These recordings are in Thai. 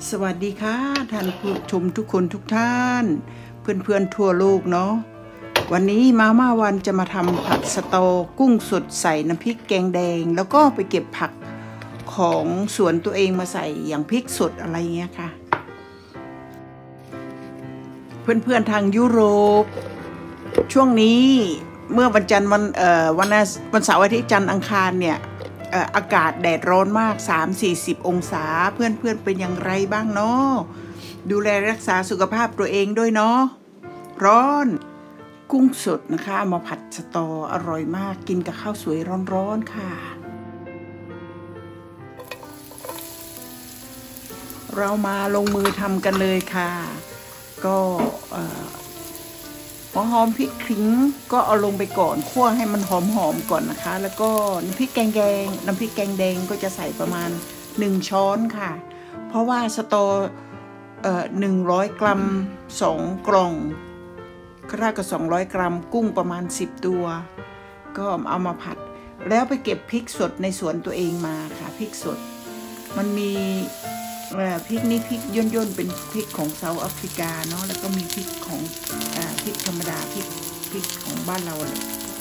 สวัสดีค่ะท่านผู้ชมทุกคนทุกท่านเพื่อนๆทั่วโลกเนาะวันนี้มาม่าวันจะมาทำผัดสะตอกุ้งสดใส่น้ำพริกแกงแดงแล้วก็ไปเก็บผักของสวนตัวเองมาใส่อย่างพริกสดอะไรเงี้ยค่ะเพื่อนๆทางยุโรปช่วงนี้เมื่อวันจันทร์วันเสาร์อาทิตย์จันทร์อังคารเนี่ยอากาศแดดร้อนมาก 30-40 องศาเพื่อนๆเป็นอย่างไรบ้างเนาะดูแลรักษาสุขภาพตัวเองด้วยเนาะร้อนกุ้งสดนะคะมาผัดสะตออร่อยมากกินกับข้าวสวยร้อนๆค่ะเรามาลงมือทำกันเลยค่ะก็หัวหอมพริกขิงก็เอาลงไปก่อนคั่วให้มันหอมๆก่อนนะคะแล้วก็น้ำพริกแกงแดงก็จะใส่ประมาณ1 ช้อนค่ะเพราะว่าสตอ100 กรัม2 กล่องก็ได้กับ200 กรัมกุ้งประมาณ10 ตัวก็เอามาผัดแล้วไปเก็บพริกสดในสวนตัวเองมาค่ะพริกสดมันมีพริกนี้พริกย่นเป็นพริกของเซาท์แอฟริกาเนาะแล้วก็มีพริกของพริกธรรมดาพริกของบ้านเราเลย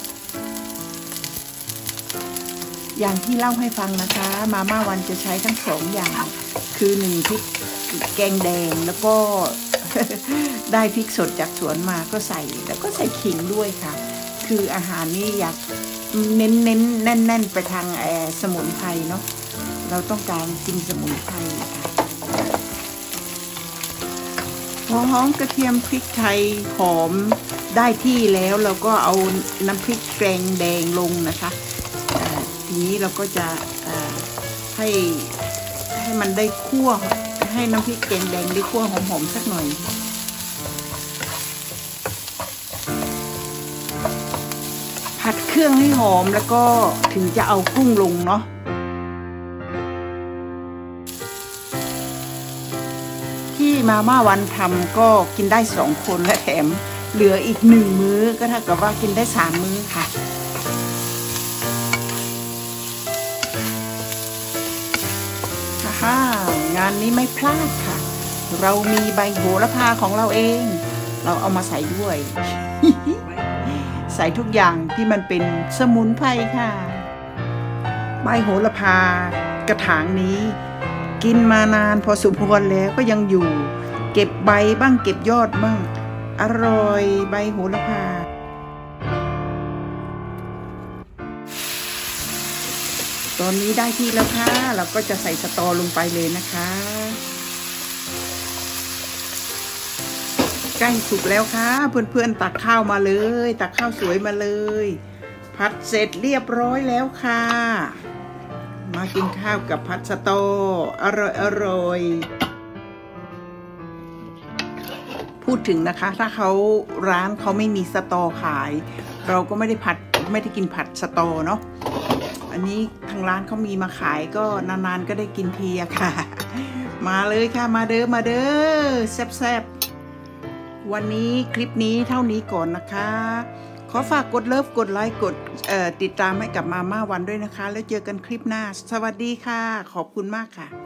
อย่างที่เล่าให้ฟังนะคะมาม่าวันจะใช้ทั้ง2 อย่างคือ1พริกแกงแดงแล้วก็ ได้พริกสดจากสวนมาก็ใส่แล้วก็ใส่ขิงด้วยค่ะคืออาหารนี้อยากเน้นแน่นไปทางสมุนไพรเนาะเราต้องการกินสมุนไพรค่ะหัวหอมกระเทียมพริกไทยหอมได้ที่แล้วเราก็เอาน้ำพริกแกงแดงลงนะคะทีนี้เราก็จะให้มันได้คั่วให้น้ำพริกแกงแดงได้คั่วหอมๆสักหน่อยผัดเครื่องให้หอมแล้วก็ถึงจะเอากุ้งลงเนาะที่มาม่าวันทำก็กินได้2 คนและแถมเหลืออีก1 มื้อก็เท่ากับว่ากินได้3 มื้อค่ะงานนี้ไม่พลาดค่ะเรามีใบโหระพาของเราเองเราเอามาใส่ด้วย ใส่ทุกอย่างที่มันเป็นสมุนไพรค่ะใบโหระพากระถางนี้กินมานานพอสมควรแล้วก็ยังอยู่เก็บใบบ้างเก็บยอดบ้างอร่อยใบโหระพาตอนนี้ได้ที่แล้วค่ะเราก็จะใส่สตอลงไปเลยนะคะใกล้สุกแล้วค่ะเพื่อนๆตักข้าวมาเลยตักข้าวสวยมาเลยผัดเสร็จเรียบร้อยแล้วค่ะมากินข้าวกับผัดสตออร่อยพูดถึงนะคะถ้าร้านเขาไม่มีสตอขายเราก็ไม่ได้กินผัดสตอเนาะอันนี้ทางร้านเขามีมาขายก็นานๆก็ได้กินทีอะค่ะมาเลยค่ะมาเด้อแซ่บๆวันนี้คลิปนี้เท่านี้ก่อนนะคะขอฝากกดเลิฟกดไลค์กดติดตามให้กับมาม่าวันด้วยนะคะแล้วเจอกันคลิปหน้าสวัสดีค่ะขอบคุณมากค่ะ